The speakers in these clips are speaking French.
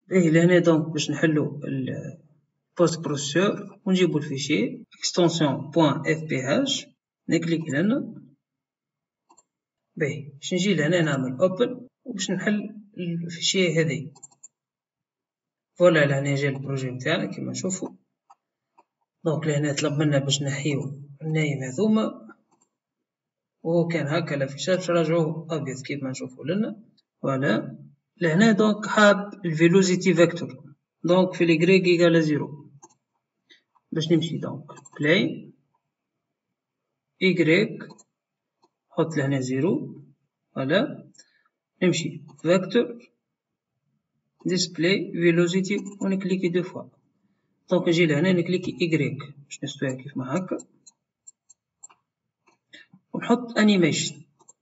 إيه لهنا دونك باش نحلو البوست بروسيسور ونجيبو الفيشي extension .fph نكليك هنا. باهي باش نجي لهنا نعمل open وباش نحل الفيشي هذي. فوالا لهنا جا البروجي متاعنا كيما نشوفو. دونك لهنا طلب منا باش نحيو النايم هذوما وهو كان هكا الافيشاج باش نرجعوه ابيض كيما نشوفو لنا. فوالا لهنا دونك حاب الفيلوسيتي فيكتور دونك في الإيكغيك إيكال زيرو. باش نمشي دونك بلاي إيكغيك نحط لهنا زيرو. فوالا نمشي فيكتور ديسبلاي فيلوسيتي ونكليكي دو فوا. دونك نجي لهنا نكليكي إيكغيك باش نستويها كيفما هكا ونحط أنيميشن.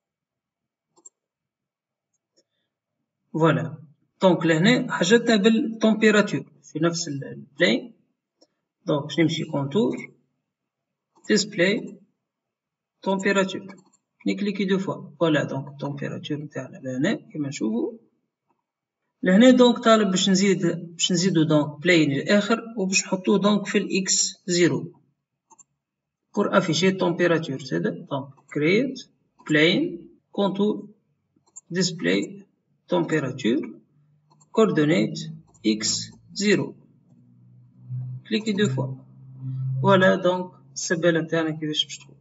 فوالا دونك لهنا حاجتنا بالتمبيراتور في نفس البلاي. دونك باش نمشي كونتور ديسبلاي تمبيراتور نكليكي دو فوا. فوالا دونك التمبيراتور نتاعنا لهنا كيما نشوفو. لهنا دونك طالب باش نزيدو دونك بلاي للآخر وباش نحطوه دونك في الإكس زيرو pour afficher température. C'est donc create plane contour display température coordonnate x0. Cliquez deux fois. Voilà donc السبالة نتاعنا كيفاش باش تكون.